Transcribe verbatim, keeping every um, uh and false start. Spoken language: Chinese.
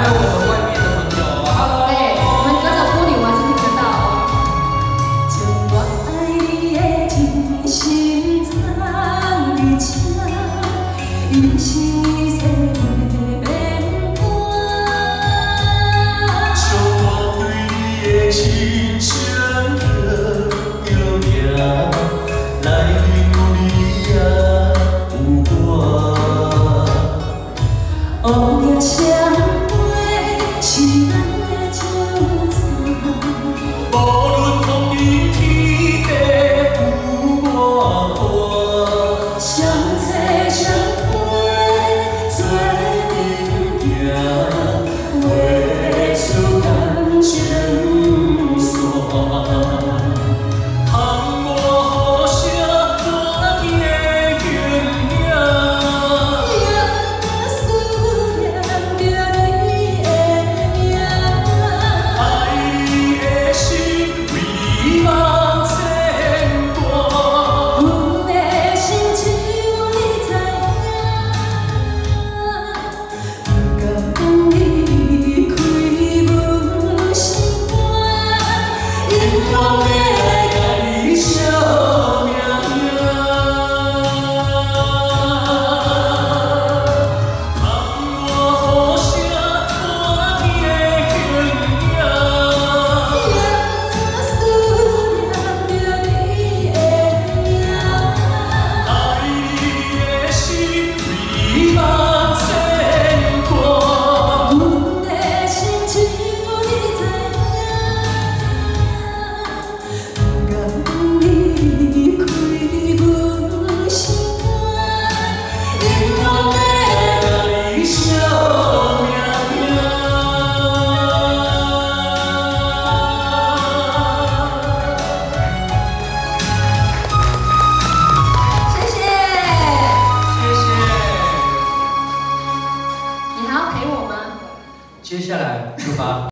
还有我们外面的朋友，Hello。 对，我们隔着玻璃我还是听得到哦。将我爱你的真心藏伫这，一生一世袂变改。 将我对你的深情刻摇名，内面有你也有我。 乌叶双飞是咱的情长。 无论风雨天地有外宽， 相猜相陪做阵行，画出感情线。 窗外雨声大声的响鸣， 也思念着你的名。 爱你的心为你望牵挂。 阮的心只有你知影，不敢讲离开阮心肝，因我要来甲你惜命命。 窗外雨声大声的响鸣， 也思念着你的名。 爱你的心为你望牵挂。 阮的心只有你知影，不敢离开阮心肝，因我要甲你惜命命。谢谢， 谢谢。 你还要陪我吗？ 接下来出发。